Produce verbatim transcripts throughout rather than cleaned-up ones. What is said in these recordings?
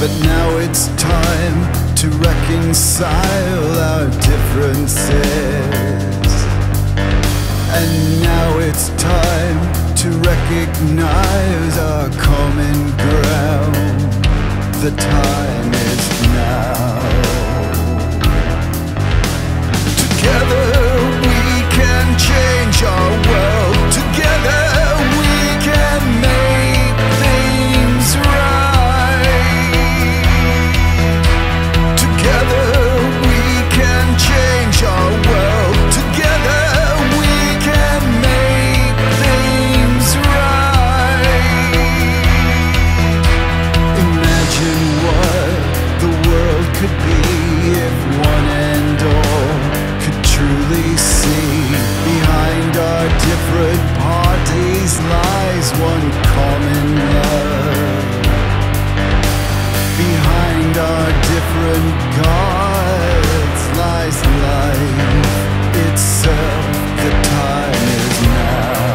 But now it's time to reconcile our differences. And now it's time to recognize our common ground. The time is now. Together we can change our world. Together we can make things right. Together we can change our world. Together we can make things right. Imagine what the world could be if one and all could truly see. Behind our different parties lies one common love. Behind our different gods lies life itself. The time is now.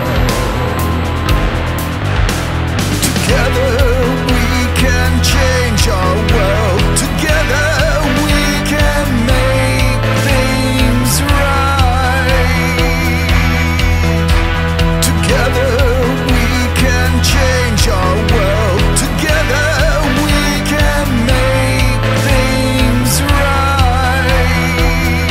Together we can change our world. Together we can make things right. Together we can change our world. Together we can make things right.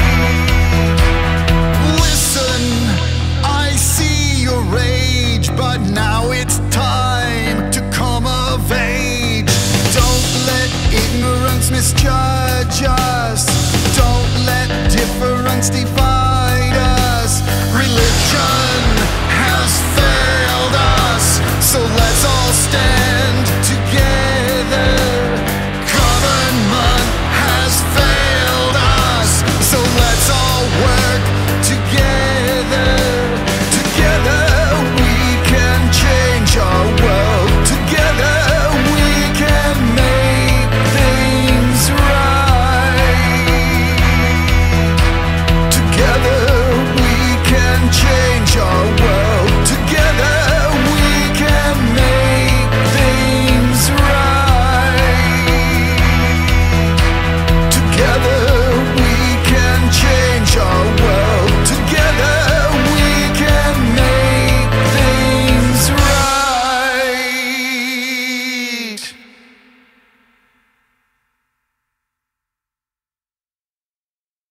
Listen, I see your rage, but now it's time to come of age. Don't let ignorance misjudge us. Don't let difference divide us. Religion has failed us, so let's all stand together. Government has failed us, so let's all work together.